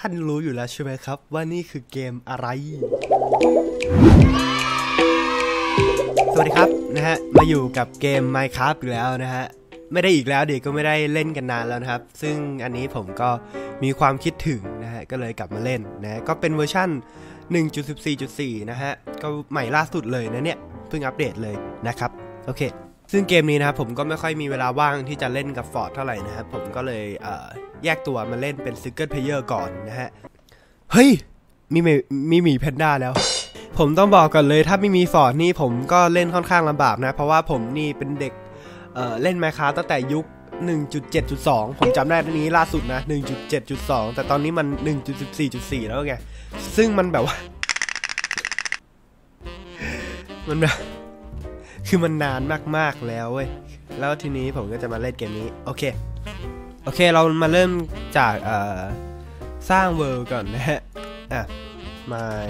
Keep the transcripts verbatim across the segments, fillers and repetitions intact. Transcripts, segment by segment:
ท่านรู้อยู่แล้วใช่ไหมครับว่านี่คือเกมอะไรสวัสดีครับนะฮะมาอยู่กับเกม Minecraft อีกแล้วนะฮะไม่ได้อีกแล้วเดี๋ยวก็ไม่ได้เล่นกันนานแล้วนะครับซึ่งอันนี้ผมก็มีความคิดถึงนะฮะก็เลยกลับมาเล่นนะก็เป็นเวอร์ชั่น หนึ่งจุดสิบสี่จุดสี่ นะฮะก็ใหม่ล่าสุดเลยนะเนี่ยเพิ่งอัปเดตเลยนะครับโอเคซึ่งเกมนี้นะครับผมก็ไม่ค่อยมีเวลาว่างที่จะเล่นกับฟอร์ดเท่าไหร่นะครับผมก็เลยเอ่อแยกตัวมาเล่นเป็นซิงเกิลเพลเยอร์ก่อนนะฮะเฮ้ยมีมีมีหมีแพนด้าแล้วผมต้องบอกก่อนเลยถ้าไม่มีฟอร์ดนี่ผมก็เล่นค่อนข้างลำบากนะเพราะว่าผมนี่เป็นเด็กเอ่อเล่น Minecraft ตั้งแต่ยุค หนึ่งจุดเจ็ดจุดสอง ผมจำได้ตอนนี้ล่าสุดนะ หนึ่งจุดเจ็ดจุดสอง แต่ตอนนี้มัน หนึ่งจุดสิบสี่จุดสี่ แล้วไงซึ่งมันแบบว่ามันแบบคือมันนานมากๆแล้วเว้ยแล้วทีนี้ผมก็จะมาเล่นเกมนี้โอเคโอเคเรามาเริ่มจากเอ่อสร้างเวิลด์ก่อนนะฮะอ่ะ my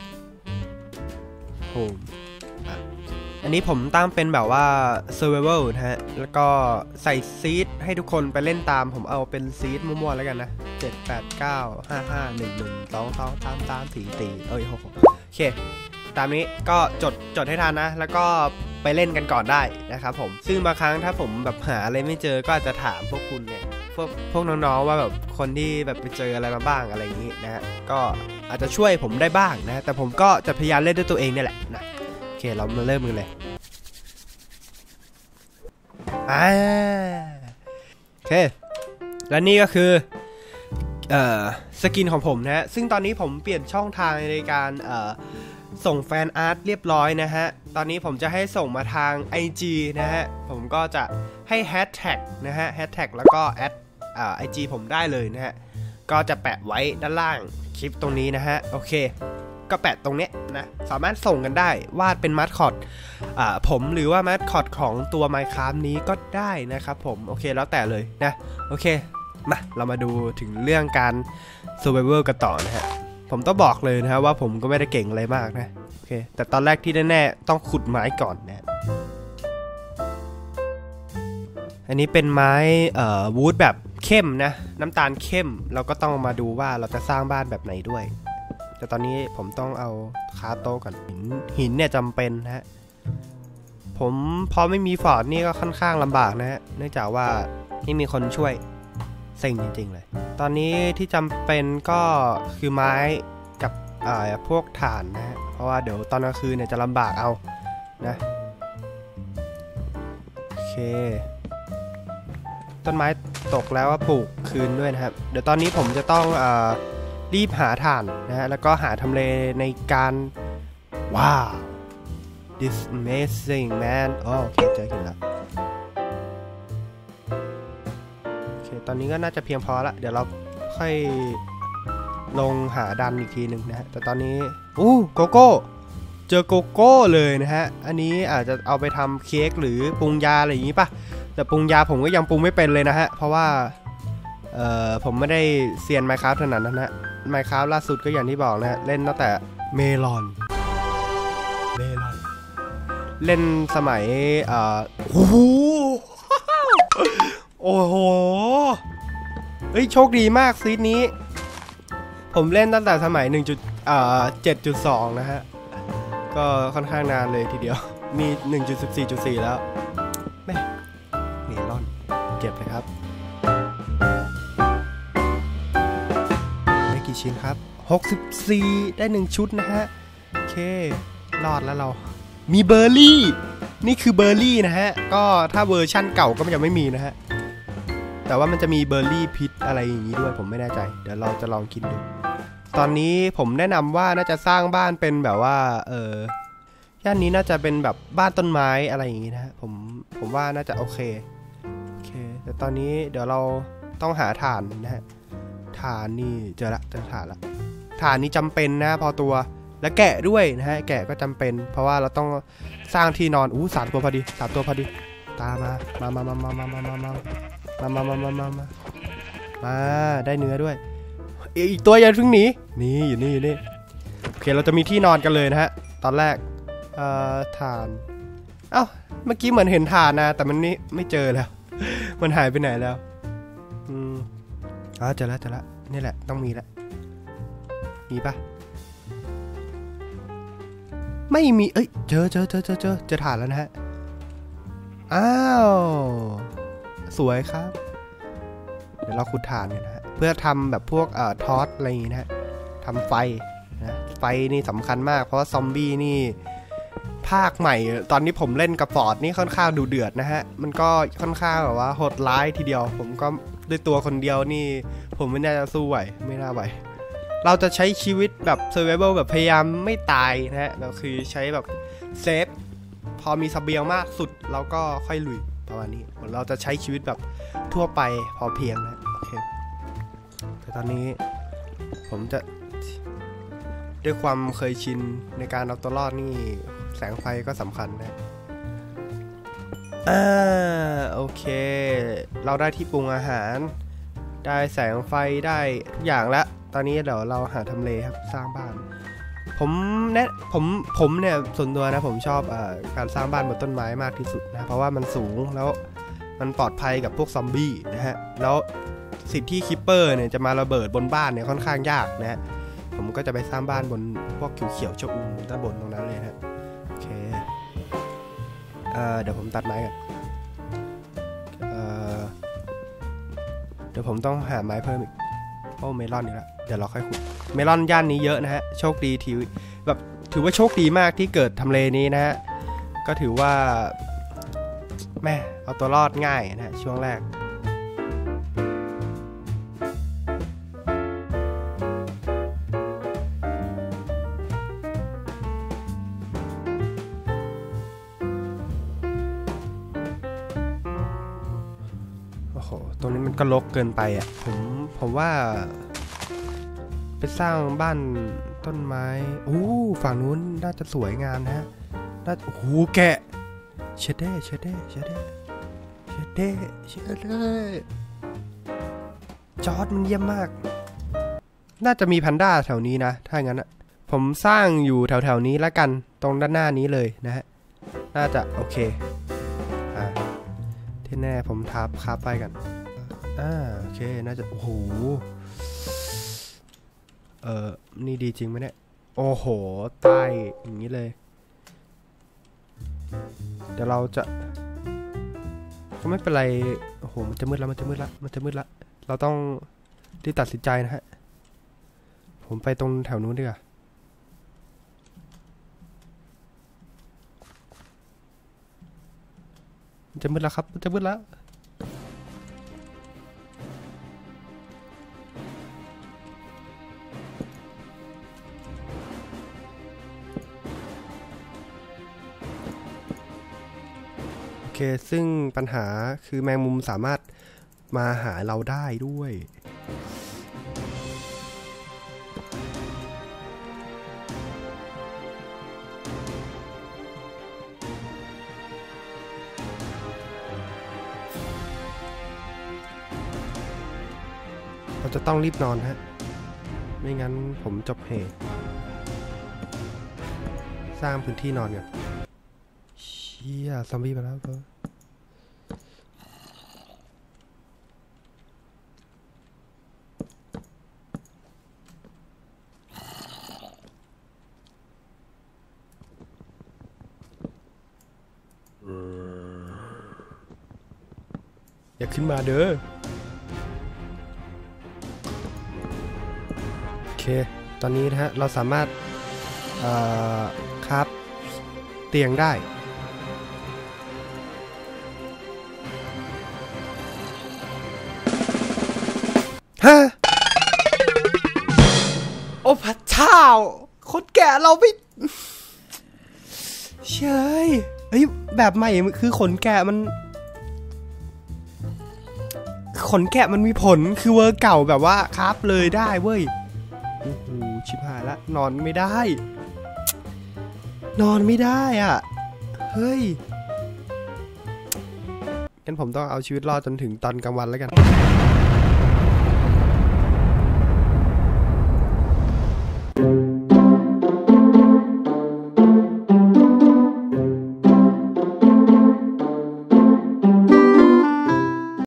home อ่ะอันนี้ผมตั้งเป็นแบบว่า survival นะฮะแล้วก็ใส่ซีดให้ทุกคนไปเล่นตามผมเอาเป็นซีดมั่วๆแล้วกันนะเจ็ด แปด เก้า ห้า ห้า หนึ่ง หนึ่ง สอง สอง สาม สาม สี่ สี่เอ้ยหกโอเคตามนี้ก็จดจดให้ทันนะแล้วก็ไปเล่นกันก่อนได้นะครับผมซึ่งบางครั้งถ้าผมแบบหาอะไรไม่เจอก็อาจจะถามพวกคุณเนี่ยพวกพวกน้องๆว่าแบบคนที่แบบไปเจออะไรมาบ้างอะไรอย่างนี้นะฮะก็อาจจะช่วยผมได้บ้างนะแต่ผมก็จะพยายามเล่นด้วยตัวเองนี่แหละนะโอเคเรามาเริ่มกันเลยอ่าโอเคและนี่ก็คือเอ่อสกินของผมนะฮะซึ่งตอนนี้ผมเปลี่ยนช่องทางในการเอ่อส่งแฟนอาร์ตเรียบร้อยนะฮะตอนนี้ผมจะให้ส่งมาทาง ไอ จี นะฮะผมก็จะให้แฮชแท็กนะฮะแฮชแท็กแล้วก็แอดอ่า ไอ จี ผมได้เลยนะฮะก็จะแปะไว้ด้านล่างคลิปตรงนี้นะฮะโอเคก็แปะตรงนี้นะสามารถส่งกันได้วาดเป็นมาสคอตอ่าผมหรือว่ามาสคอตของตัว Minecraft นี้ก็ได้นะครับผมโอเคแล้วแต่เลยนะโอเคมาเรามาดูถึงเรื่องการ Survival กันต่อนะฮะผมต้องบอกเลยนะฮะว่าผมก็ไม่ได้เก่งอะไรมากนะโอเคแต่ตอนแรกที่แน่ๆต้องขุดไม้ก่อนนะอันนี้เป็นไม้เอ่อวูดแบบเข้มนะน้ำตาลเข้มเราก็ต้องมาดูว่าเราจะสร้างบ้านแบบไหนด้วยแต่ตอนนี้ผมต้องเอาคาโต้ก่อนหินหินเนี่ยจำเป็นนะฮะผมพอไม่มีฟอร์ดนี่ก็ค่อนข้างลำบากนะฮะเนื่องจากว่าไม่มีคนช่วยเซ็งจริงๆเลยตอนนี้ที่จำเป็นก็คือไม้กับอ่าพวกถ่านนะฮะเพราะว่าเดี๋ยวตอนกลางคืนเนี่ยจะลำบากเอานะโอเคต้นไม้ตกแล้วก็ปลูกคืนด้วยนะครับเดี๋ยวตอนนี้ผมจะต้องอ่ารีบหาถ่านนะฮะแล้วก็หาทำเลในการว้าว this amazing man อ๋อโอเคเจอกันแล้วโอเคตอนนี้ก็น่าจะเพียงพอละเดี๋ยวเราค่อยลงหาดันอีกทีหนึ่งนะฮะแต่ตอนนี้อู้โกโก้เจอโกโก้เลยนะฮะอันนี้อาจจะเอาไปทำเค้กหรือปรุงยาอะไรอย่างนี้ป่ะแต่ปรุงยาผมก็ยังปรุงไม่เป็นเลยนะฮะเพราะว่าเอ่อผมไม่ได้เซียน Minecraft ขนาดนั้นนะ Minecraft ล่าสุดก็อย่างที่บอกนะเล่นตั้งแต่เมลอนเมลอนเล่นสมัยเอ่อโอ้โหโอ้โหเฮ้ยโชคดีมากซีดนี้ผมเล่นตั้งแต่สมัย หนึ่งจุดเจ็ดจุดสอง นะฮะก็ค่อนข้างนานเลยทีเดียวมี หนึ่งจุดสิบสี่จุดสี่ แล้วแม่เมลอนเก็บเลยครับได้กี่ชิ้นครับหกสิบสี่ได้หนึ่งชุดนะฮะโอเครอดแล้วเรามีเบอร์รี่นี่คือเบอร์รี่นะฮะก็ถ้าเวอร์ชั่นเก่าก็มันจะไม่มีนะฮะแต่ว่ามันจะมีเบอร์รี่พิษอะไรอย่างนี้ด้วยผมไม่แน่ใจเดี๋ยวเราจะลองกินดูตอนนี้ผมแนะนำว่าน่าจะสร้างบ้านเป็นแบบว่าเออย่านนี้น่าจะเป็นแบบบ้านต้นไม้อะไรอย่างนี้นะฮะผมผมว่าน่าจะโอเคโอเคแต่ตอนนี้เดี๋ยวเราต้องหาถ่านนะฮะถ่านนี่เจอละเจอถ่านละถ่านนี่จำเป็นนะพอตัวและแกะด้วยนะฮะแกะก็จำเป็นเพราะว่าเราต้องสร้างที่นอนอู้สามตัวพอดีสามตัวพอดีตามมามามามามามามามามามามามามามามาได้เนื้อด้วยอีกตัวอย่าเพิ่งหนีนี่อยู่นี่อยู่นี่โอเคเราจะมีที่นอนกันเลยนะฮะตอนแรกเอ่อถ่านเอ้าเมื่อกี้เหมือนเห็นถ่านนะแต่มันนี่ไม่เจอแล้วมันหายไปไหนแล้วอืมอ๋อเจอแล้วเจอแล้วนี่แหละต้องมีแล้วมีปะไม่มีเอ้ยเจอเจอเจอเจอเจอเจอถ่านแล้วนะฮะอ้าวสวยครับเดี๋ยวเราขุดถ่านกันนะฮะเพื่อทำแบบพวกเอ่อทอสอะไรอย่างงี้นะฮะทำไฟนะไฟนี่สำคัญมากเพราะว่าซอมบี้นี่ภาคใหม่ตอนนี้ผมเล่นกับฟอร์ดนี่ค่อนข้างดูเดือดนะฮะมันก็ค่อนข้างแบบว่าโหดร้ายทีเดียวผมก็ด้วยตัวคนเดียวนี่ผมไม่น่าจะสู้ไหวไม่น่าไหวเราจะใช้ชีวิตแบบ survival แบบพยายามไม่ตายนะฮะเราคือใช้แบบเซฟพอมีเสบียงมากสุดเราก็ค่อยลุยประมาณนี้เราจะใช้ชีวิตแบบทั่วไปพอเพียงนะโอเคแต่ตอนนี้ผมจะด้วยความเคยชินในการเอาตัวรอดนี่แสงไฟก็สำคัญนะอ่าโอเคเราได้ที่ปรุงอาหารได้แสงไฟได้ทุกอย่างแล้วตอนนี้เดี๋ยวเราหาทำเลครับสร้างบ้านผมแนะผมผมเนี่ยส่วนตัวนะผมชอบอการสร้างบ้านบนต้นไม้มากที่สุดนะเพราะว่ามันสูงแล้วมันปลอดภัยกับพวกซอมบี้นะฮะแล้วสิ่งที่คิปเปอร์เนี่ยจะมาระเบิดบนบ้านเนี่ยค่อนข้างยากนะฮะผมก็จะไปสร้างบ้านบนพวกเขียวๆชะอุ่มด้านบนตรงนั้นเลยนะโอเคเอ่อเดี๋ยวผมตัดไม้กันเอ่อเดี๋ยวผมต้องหาไม้เพิ่มอีกโอ้เมลอนนี่ละเดี๋ยวเราค่อยขุดเมลอนย่านนี้เยอะนะฮะโชคดีถือแบบถือว่าโชคดีมากที่เกิดทำเลนี้นะฮะก็ถือว่าแม่เอาตัวรอดง่ายนะฮะช่วงแรกโอ้โหตรงนี้มันก็รกเกินไปอ่ะผมผมว่าไปสร้างบ้านต้นไม้โอ้ฝั่งนู้นน่าจะสวยงามนะฮะน่าโอ้โหแกะเชดเด้เชดเด้เชดเด้เชดเด้เชดเด้จอร์ดมันเยี่ยมมากน่าจะมีแพนด้าแถวนี้นะถ้างั้นอ่ะผมสร้างอยู่แถวๆนี้แล้วกันตรงด้านหน้านี้เลยนะฮะน่าจะโอเคอ่าที่แน่ผมทับคาไปกันอ่าโอเคน่าจะโอ้โหเออนี่ดีจริงไหมเนี่ยโอ้โหใต้อย่างนี้เลยเดี๋ยวเราจะก็ไม่เป็นไรโอ้โหมันจะมืดแล้วมันจะมืดแล้วมันจะมืดแล้วเราต้องรีบตัดสินใจนะฮะผมไปตรงแถวนู้นดีกว่ามันจะมืดแล้วครับมันจะมืดแล้วโอเคซึ่งปัญหาคือแมงมุมสามารถมาหาเราได้ด้วยเราจะต้องรีบนอนฮะไม่งั้นผมจบเหตุสร้างพื้นที่นอนกันเชี่ยซอมบี้มาแล้วก็อย่าขึ้นมาเด้อโอเคตอนนี้นะฮะเราสามารถครับเตียงได้ฮะโอ้พระเจ้าคนแก่เราไม่เชยเฮ้ยแบบใหม่คือขนแกะมันขนแกะมันมีผลคือเวอร์เก่าแบบว่าคราฟเลยได้เว้ยโอ้โหชิบหายละนอนไม่ได้นอนไม่ได้อ่ะเฮ้ยงั้นผมต้องเอาชีวิตรอดจนถึงตอนกลางวันแล้วกัน